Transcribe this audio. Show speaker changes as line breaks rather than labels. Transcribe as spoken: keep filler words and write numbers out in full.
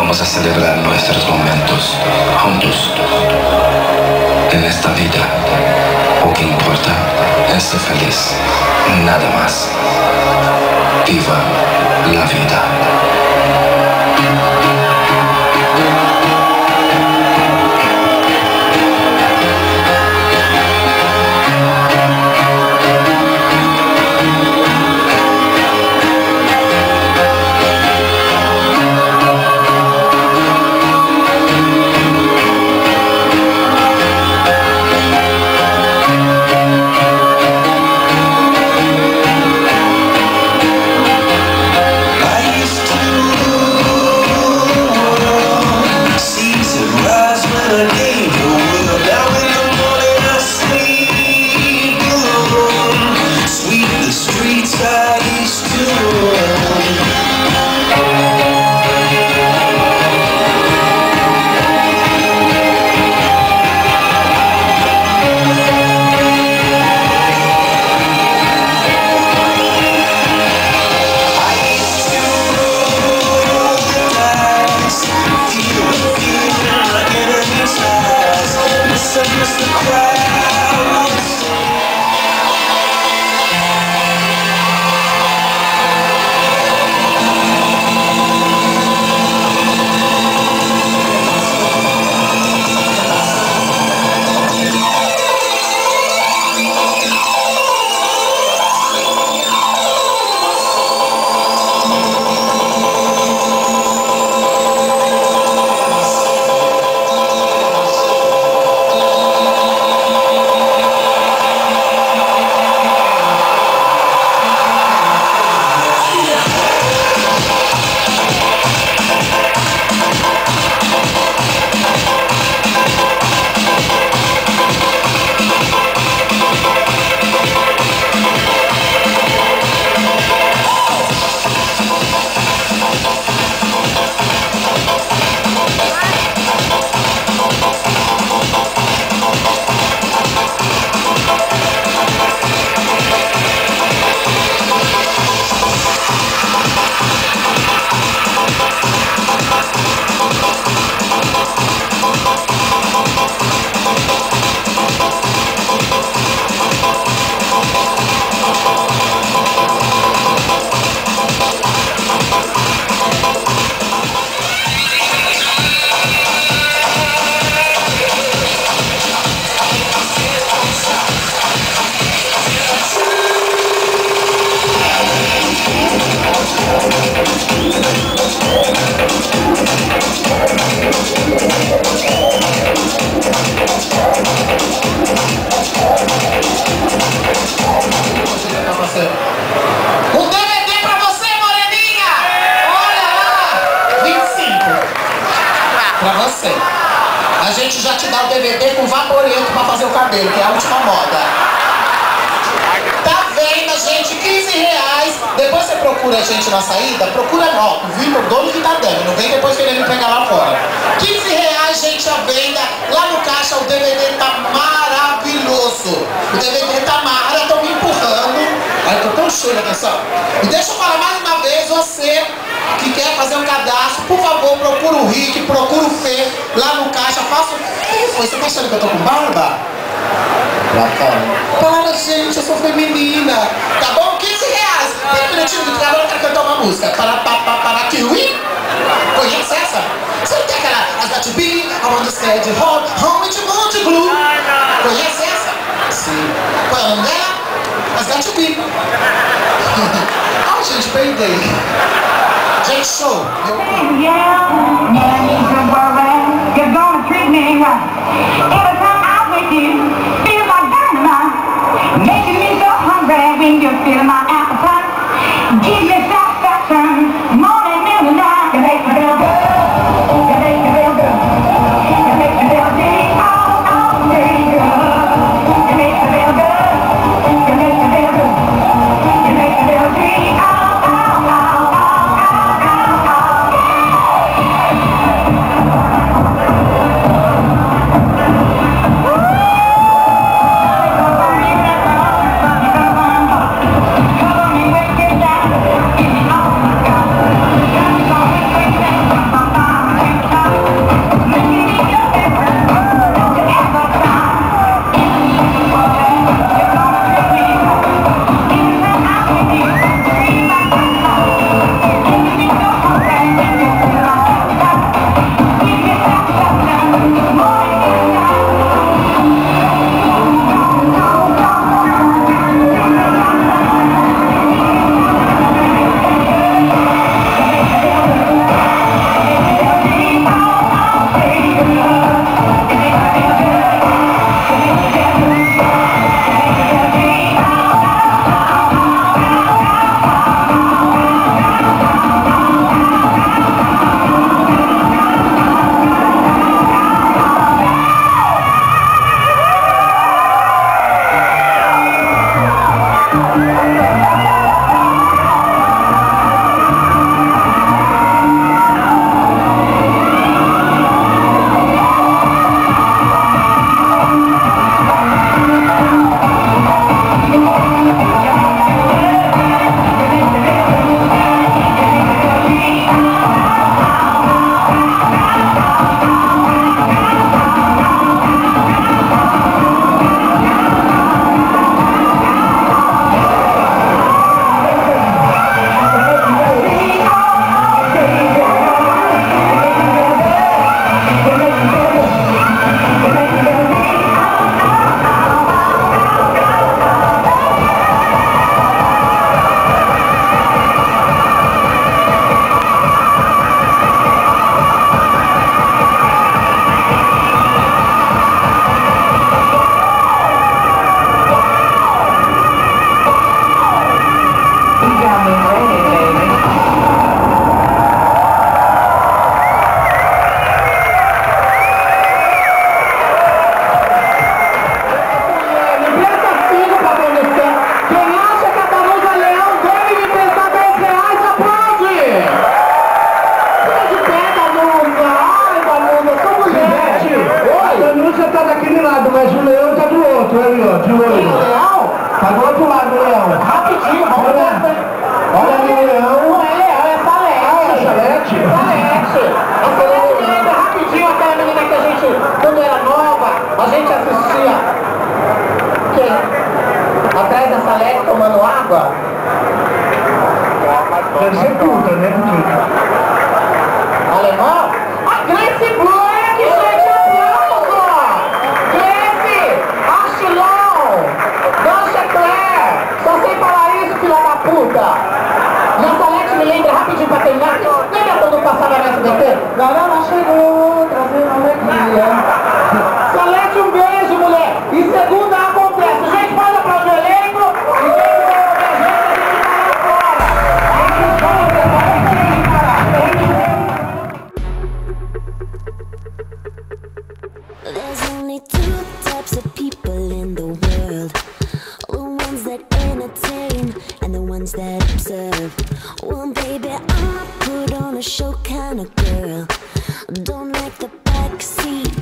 Vamos a celebrar nuestros momentos juntos. En esta vida, lo que importa es ser feliz, nada más. Viva la vida.
A gente já te dá o D V D com vaporeto pra fazer o cabelo, que é a última moda. Tá vendo, gente? quinze reais. Depois você procura a gente na saída, procura não, viu? O dono que tá dando, não vem depois querendo pegar lá fora. quinze reais, gente, a venda. Lá no caixa o D V D tá maravilhoso. O D V D tá maravilhoso, estão me empurrando. Ai, eu tô tão cheio, atenção. E deixa eu falar mais uma vez, você que quer fazer um cadastro, por favor, procura o Rick, procura o Fê lá no caixa, faça. O que foi? Você tá achando que eu tô com barba? Para, gente, eu sou feminina. Tá bom? quinze reais. Tem um minutinho do calor, eu quero cantar uma música. Para, para, para, para, kiwi. Conhece essa? Você não tem aquela, as got to be, I want to stay at home, home with you, want to glue. Conhece essa? Sim. Qual é o nome dela? As got to be. Ai, gente, perdi. Gente, show.
Yeah, no need to worry, you're gonna treat me right. Every time I'm with you, feel like dynamite, making me so hungry when you feel my appetite. Give me satisfaction, morning, noon, and night. You make me feel good, you make me feel good, you make me feel deep, all, all day good. You make me feel good, you make me feel good, you make me feel deep, all, all, all, all.
deve ser puta, né?
Alemão? A Grace Black, gente, aplauso! Grace, Ashilon, Dancha Claire, só sei falar isso, filha da puta! E a Salete me lembra rapidinho pra terminar, lembra quando passava na S B T? Garana chegou, trazendo alegria. Salete, um beijo, mulher! E segunda acontece, gente, pode aplaudir o elenco e quem quiser ouvir a gente,
There's only two types of people in the world, the ones that entertain and the ones that observe. Well, baby, I'm a put on a show kind of girl, don't like the backseat,